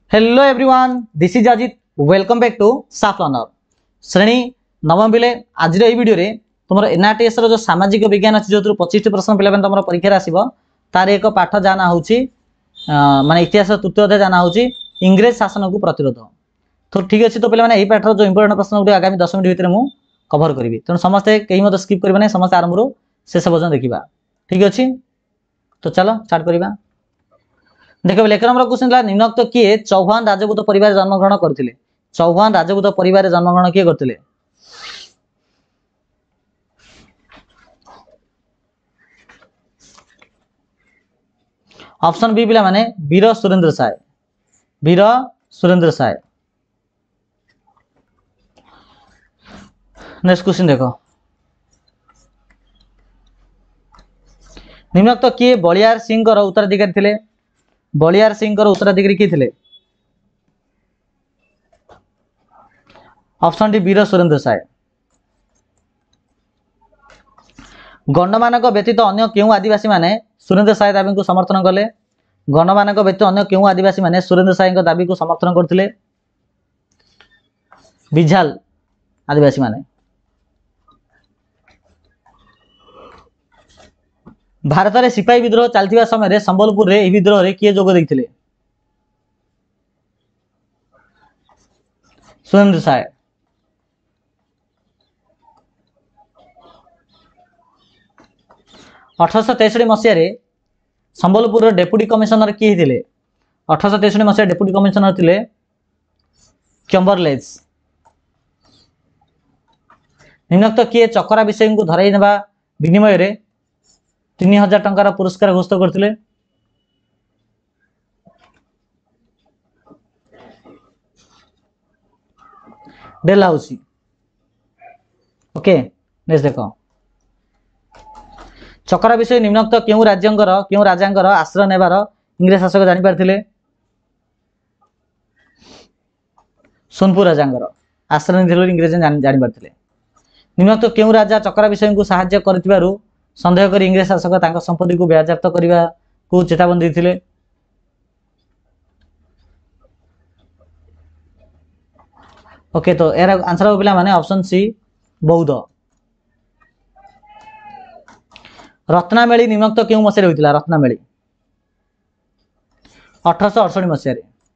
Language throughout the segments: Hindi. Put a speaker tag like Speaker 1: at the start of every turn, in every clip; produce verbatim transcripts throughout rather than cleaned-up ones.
Speaker 1: Hello everyone, this is Ajit. Welcome back to साफ लर्नर। श्रेणी नवम बिले आज वीडियो रे तुम एनआरटीएस रो जो सामाजिक विज्ञान अच्छी जो पच्चीस प्रश्न पे तुम परीक्षा आसो तार एक पाठ जाना हूँ माने इतिहास तृतीय अध्याय जाना हूँ इंग्रेज शासन को प्रतिरोध। तो ठीक अच्छे तो पे पाठर जो इंपोर्टेंट प्रश्न गुड आगामी दस मिनट भितर मुझे कभर करी तेणु समस्ते कहीं मत स्किप करेंगे ना, समस्त आरंभ शेष पर्यटन देखा। ठीक अच्छे तो चलो स्टार्ट करवा। देख एक नंबर क्वेश्चन था निम्नोक्त किए चौहान राजपूत परिवार जन्मग्रहण करते। चौहान राजपूत परिवार जन्मग्रहण किए करते? ऑप्शन बी पिला माने वीर सुरेंद्र साय। वीर सुरेंद्र साय। नेक्स्ट क्वेश्चन देखो निम्नोक्त किए बलियार सिंह उत्तराधिकारी थे? बलियार सिंह उत्तराधिकारी किए थे? Option D Veer Surendra Sai. गणमानक व्यतीत अन्य क्यों आदिवासी माने सुरेंद्र साय दाबी को समर्थन कले? गणमानक व्यतीत अन्य क्यों आदिवासी माने सुरेंद्र साय दाबी को समर्थन करथिले? बिझाल आदिवासी माने। भारत में सिपाही विद्रोह चलता समय संबलपुर रे विद्रोह रे किए जोग देते? सुरेंद्र साय। अठरश तेसठी मसीह संबलपुर डेप्यूटी कमिशनर किए थे? अठरश तेसठी मसीह डेप्यूटी कमिशनर थे कैम्बरलेज। निम्नोक्त किए चकरा विषय को धराई नेबा विनिमय रे तीन हजार टंकार पुरस्कार घोषित करते? डेलहाउसी। ओके नेक्स्ट देखो चकरा विषय निम्नोक्त क्यों राज्यंकर क्यों राजांकर आश्रय नेबार इंग्रेज शासक जानी पारथिले? सोनपुर राजांकर आश्रय नहीं इंग्रेज जानी पारथिले। निम्नोक्त क्यों राजा चकरा विषय को साहाय्य करथिबारु संदेह कर इंग्रेज शासक तांका संपत्ति को बाजेयाप्त करने को चेतावनी देते? ओके तो यार आंसर हो पिला माने ऑप्शन सी बौद्ध। रत्नामेली निम्नोक्त क्यों मसीह होता? रत्नामेली अठरश अड़सठ मसीह।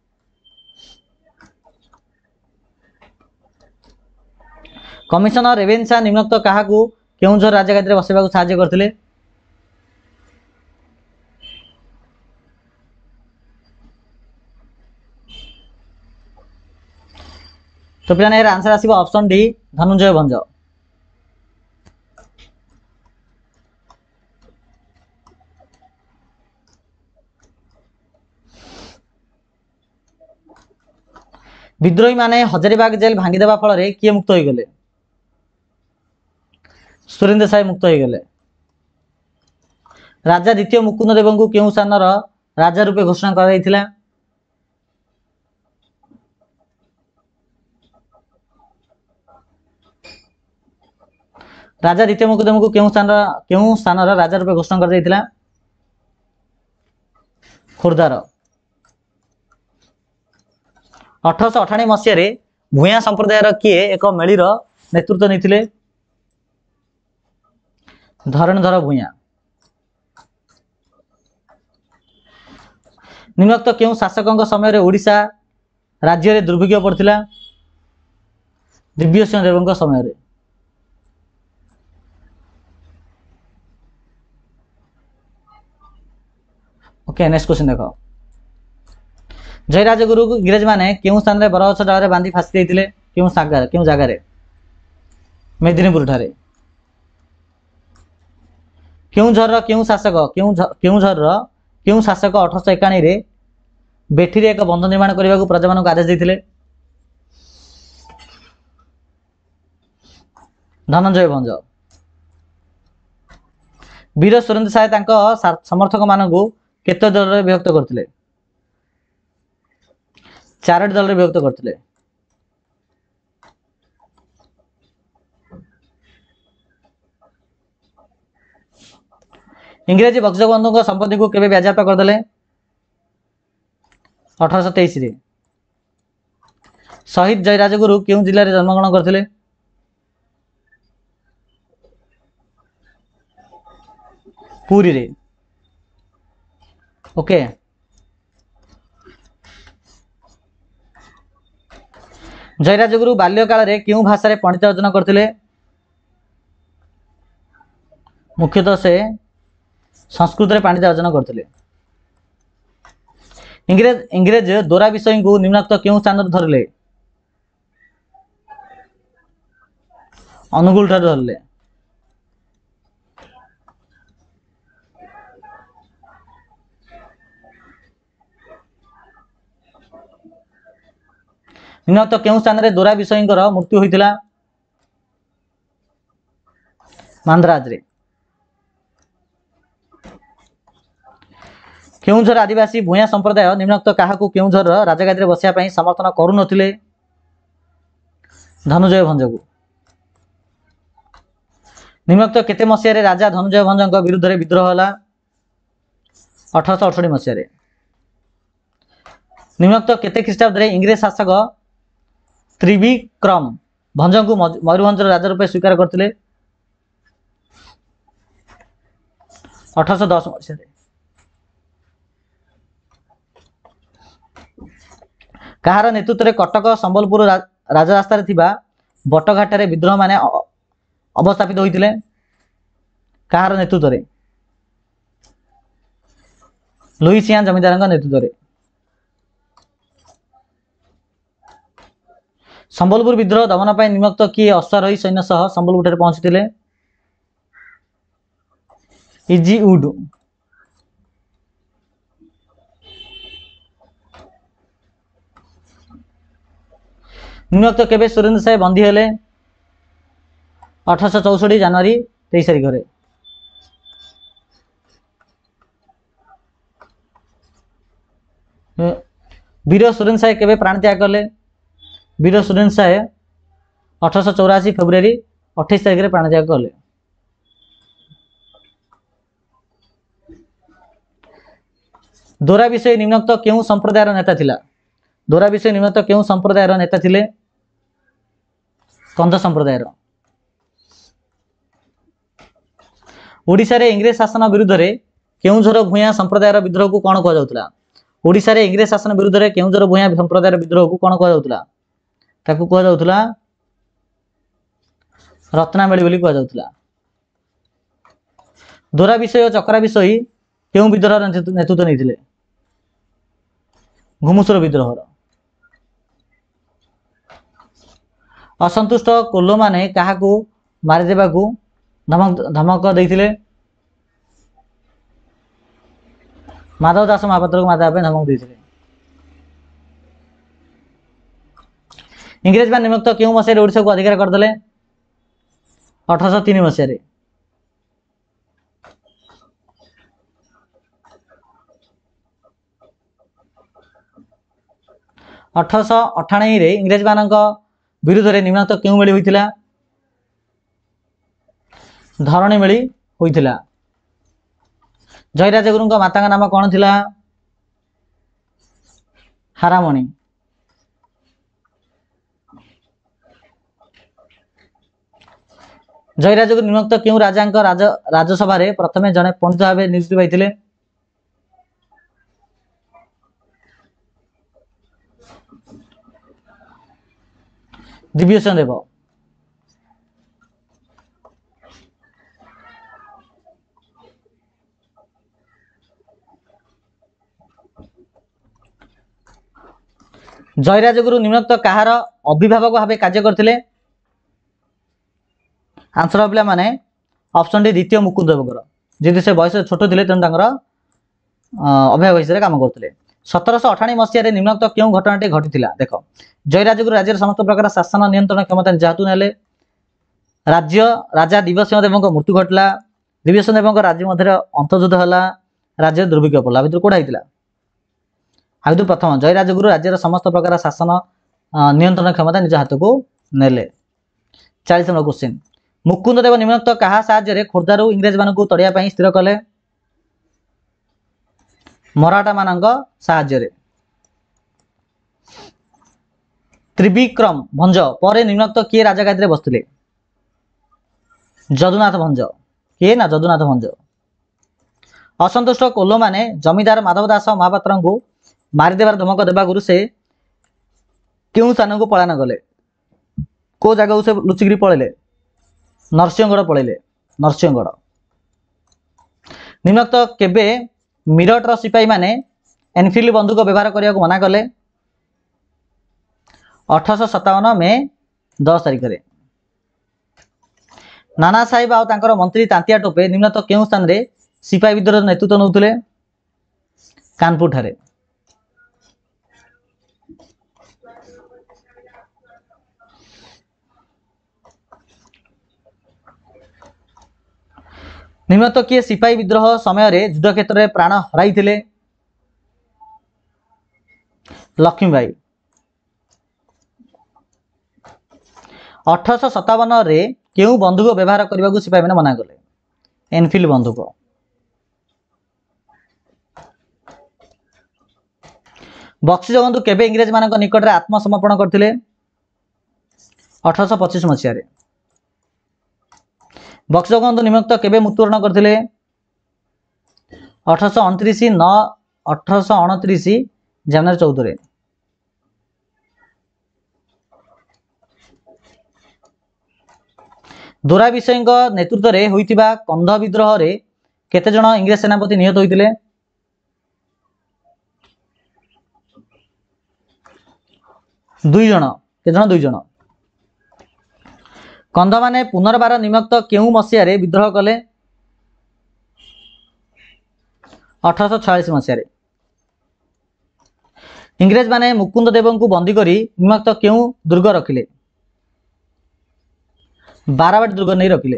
Speaker 1: कमिशनर रेवेन्सा निम्नोक्त क्या केउझर राजगादी बसवा साहाय्य करते? तो पिला यार आंसर आसीबो ऑप्शन डी धनंजय भंज। विद्रोही माने हजारीबाग जेल भांगीदेवा फल किए मुक्त हो गले? सुरेंद्र साय मुक्त हो गले। राजा द्वितीय मुकुंद देव को क्यों स्थान राजा रूपे घोषणा कर? राजा द्वितीय मुकुंद को क्यों स्थान क्यों स्थान राजा रूपे घोषणा कर? खोर्धार। अठरश अठाणी मसीह भूया संप्रदायर किए एक मेलीर नेतृत्व नहीं? धरणधर भूया। निम्नोक्त क्यों शासकों समय ओडिशा राज्य रे दुर्भिक्ष पड़ता? दिव्य सिंह देव समय रे। ओके नेक्स्ट क्वेश्चन देखो जयराजगुरु को इंग्रेज माने क्यों स्थान में बरगछ डाल बांधी फासी देते? क्यों सागर क्यों जगार? मेदिनीपुर ठारे। केउझर क्यों शासक केउझर क्यों शासक अठरश एकाणी रे बेठी रे एक बंध निर्माण करने को प्रजा मान आदेश देते? धनंजय भंज। वीर सुरेंद्र साय समर्थक मान केते दल रे विभक्त करथिले? चारोटी दल रे विभक्त करथिले। इंग्रेजी बक्सबंधु संपत्ति को केवे बाजेयाप्त करदे? अठरश तेईस रे। शहीद जयराजगुरु केउं जिले में जन्मग्रहण करथिले? पुरी रे। ओके। जयराजगुरु बाल्यकाल रे केउं भाषा रे पंडित अर्जन करथिले? मुख्यतः से संस्कृत रे पंडित अर्जन करथिले। इंग्रेज इंग्रेज दोरा विषय को निम्नलिखित केउं स्थान रे धरले? अनुगुल ठार धरले। निम्नलिखित केउं स्थान रे दोरा विषयकर मृत्यु होइतिला? मांद्राज रे। केउंझर आदिवासी भूया संप्रदाय निम्नलिखित काहाकू केउंझर राजगादी रे बसिया पई समर्थन करू नथिले? धनुजय भंज को। निम्नलिखित केते मसिया रे राजा धनुजय भंजक विरुद्ध रे विद्रोह होला? अठारह सौ अड़सठ मसिया रे। निम्नलिखित केते ख्रीष्टाब्द रे इंग्रेज शासक त्रिविक्रम भंज को मयूरभंज राजा रूपे स्वीकार करथिले? अठारह सौ दस मसिया रे। कहार नेतृत्व रे कटक संबलपुर राजरास्ता रे थिबा बटघाट रे विद्रोह माने अवस्थापित होइतिले? कहार नेतृत्व रे? लुइसियान जमींदार नेतृत्व रे। संबलपुर विद्रोह दमन पाई निम्नलिखित किए अश्वारोही सैन्य सह संबलपुर पहुंचीथिले? Easy would. निम्नलिखित केबे सुरेंद्र साय बंदी हेले? अठारह सौ चौसठ जनवरी तेईस तारीख रे। वीर सुरेंद्र साय केबे प्राण त्याग कले? वीर सुरेंद्र साय अठारह सौ चौरासी फेब्रुआरी अट्ठाईस तारीख रे प्राण त्याग कले। दोरा विषय निम्नलिखित केउं संप्रदायर नेता थिला? दोरा विषय निम्नलिखित केउं संप्रदायर नेता थिले? कंध संप्रदायर। ओडिशा रे इंग्रेज शासन विरुद्ध रे केउंझर भूया संप्रदायर विद्रोह को कोन कह जाउतला? ओडिशा रे इंग्रेज शासन विरुद्ध रे केउंझर भूया संप्रदायर विद्रोह को कोन कह जाउतला? ताकू कह जाउतला रत्नामेली बोली कह जाउतला। दोरा विषय और चक्रा विषय केउं विद्रोह नेतृत्व नैथिले? घुमुसर विद्रोह। असंतुष्ट कोल्लो माने काहाकू मारि देबाकू धमक धमक देइथिले? माधव दास महापात्र को मारदा पे धमक देइथिले। इंग्रेज मान निम्नलिखित केउं मसिया रे ओडिसा को अधिकार करदले? अठारह सौ तीन मसिया रे। अठारह सौ अठानवे रे इंग्रेज मानक विरुद्ध रे निम्नलिखित केउं मेली होइतिला? धरणी मेली होइतिला। जयराजगुरु माता नाम कौन थिला? हारामणि। जयराजगुरु निम्नलिखित केउं राजा राज राजसभा रे प्रथमे जने पंडित भाव नियुक्ति पाइथिले? दिव्यसेन देव। जयराजगुरु निम्नलिखित कहार अभिभावक भाव कार्य करथिले? आंसर पिला माने ऑप्शन डी द्वितीय मुकुंद देवकर। जेदि से बयस छोट थिले तेन तांकर अभिभावक हिसाब काम करथिले। सत्रह सौ अठानवे मसिया रे निम्नलिखित केउं घटनाटी घटिथिला? देखो जयराजगुरु राज्य समस्त प्रकार शासन नियंत्रण क्षमता जातु नेले। राज्य राजा दिव्यसिंह देवଙ୍କ मृत्यु घटला। दिव्यसिंह देवଙ୍କ राज्य मध्य अंतर्युद्ध होला। राज्य दुर्भिक्ष पड़ला। भितर कोडा हितला? आदि प्रथम जयराजगुरु राज्य समस्त प्रकार शासन नियंत्रण क्षमता निज हाथ को नेले। चालीस नंबर क्वेश्चन मुकुंद देव निम्नलिखित कहा साहाय्य रे खोर्धारू इंग्रेज मानकू तड़िया पई स्थिर कले? मराठा मानक साहाय्य रे। त्रिविक्रम भंज पर निम्नोक्त किए राजगादी बसुले जदुनाथ भंज किए ना जदुनाथ भंज असंतुष्ट कोल्हो माने जमीदार माधव दास महापात्र को मारिदेवार धमक देवागुरु से क्यों स्थान को पलायन गले को जगह से लुचिकी पलैले नरसिंहगढ़ पलैले नरसिंहगढ़ निम्नोक्त केबे मिरटर सिपाही माने एनफिल्ड बंदूक व्यवहार करने को मना कले अठरश सतावन मे दस तारिख में नाना साहेब आउ मंत्री तांतिया टोपे निम्नोक्त केउं स्थान रे सिपाही विद्रोह नेतृत्व नौतले कानपुर ठारे निम्नोक्त किए सिपाही विद्रोह समय रे युद्ध क्षेत्र में प्राण हराई थिले लक्ष्मीबाई अठरश सतावन रे केउं बंदूक व्यवहार करने को सिपाही मैंने मना कले एनफिल्ड बंदूक बक्सी जगबंधु केबे इंग्रेज मान निकट में आत्मसमर्पण करथिले अठरश पचिश मसीह बक्सी जगबंधु निम्नोक्त केबे मृत्युवरण करथिले अठरश अणतीस नौ अठरश अणतीस जनवरी चौदह दोरा विषय नेतृत्व में होइतिबा कंध विद्रोह रे केते जण इंग्रेज सेनापति निहत होइतिले दुई जण के जण दुई जण कंध माने पुनर्बार निम्नोक्त केउं मसीह रे विद्रोह कले अठरश छयालीस मसीह इंग्रेज माने मुकुंद देव को बंदी करी निम्नोक्त केउं दुर्ग रखिले बारवाटी दुर्ग नहीं रखिले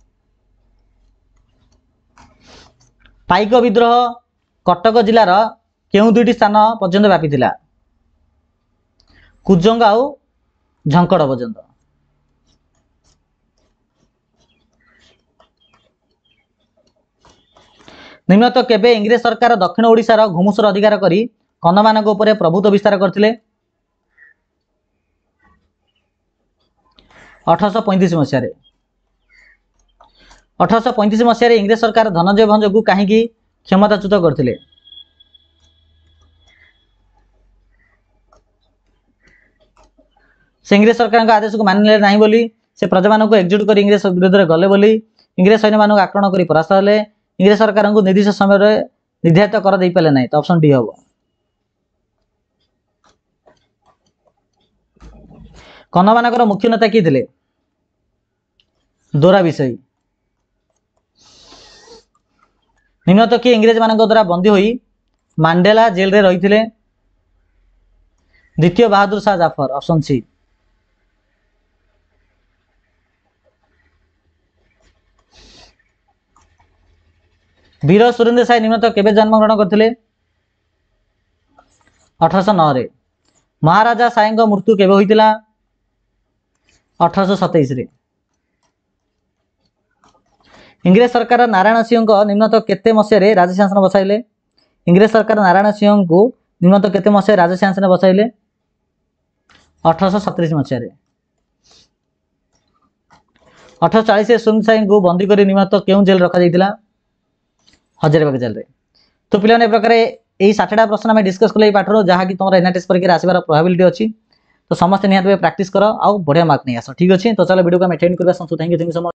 Speaker 1: पाइक विद्रोह कटक जिलार केउं दुईटी स्थान पर्यंत व्यापी थिला कुजंग आउ झंकड़ पर्यंत निम्नोक्त केबे इंग्रेज सरकार दक्षिण ओडिशार घुमुसर अधिकार करी कंधमानक उपरे प्रभुत्व विस्तार करथिले अठरश पैंतीस मसीह अठरश पैंतीस मसीह इंग्रेज सरकार धनंजय भंज को कहीं क्षमताच्युत करथिले से इंग्रेज सरकार आदेश को मानिले नहीं बोली से प्रजा मान एकजुट कर इंग्रेज विरोध में गले बोली इंग्रेज सैन्य मान आक्रमण कर परास्त हेले इंग्रेज सरकार को निर्दिष्ट समय निर्धारित कर दे पारे ना तो ऑप्शन डी हम कंधमानकर मुख्य नेता किए थे दोरा विषय निम्नोक्त किए इंग्रेज मान द्वारा बंदी होई मांडेला जेल रे रही थे द्वितीय बहादुर शाह जाफर ऑप्शन सी वीर सुरेंद्र साय निम्नोक्त केबे जन्म ग्रहण करथिले अठरश नौ रे महाराजा साय मृत्यु केबे होइतिला अठरश सतैश रे इंग्रेज सरकार नारायण सिंह को निम्नोक्त केते मसीह राजशासन बसाइले इंग्रेज सरकार नारायण सिंह को निम्नोक्त केते मसीह राजशासन बसाइले अठरश सतैश मसीह अठरश चालीस सुरेंद्र साय को बंदी कर निम्नोक्त केउं जेल रखा जाइतिला हजारीबाग जेल रे तो पिलाने प्रकार यही सातटा प्रश्न आम डिस्कस कले पाठर जहाँकि तुम एनआरटीएस परीक्षा आसबार प्रोबेबिलिटी अच्छी तो समस्त निहत प्राक्टिस कर आउ बढ़िया मार्क नहीं आस ठीक अच्छे तो चलो वीडियो को एंड करवा thank you thank you so much.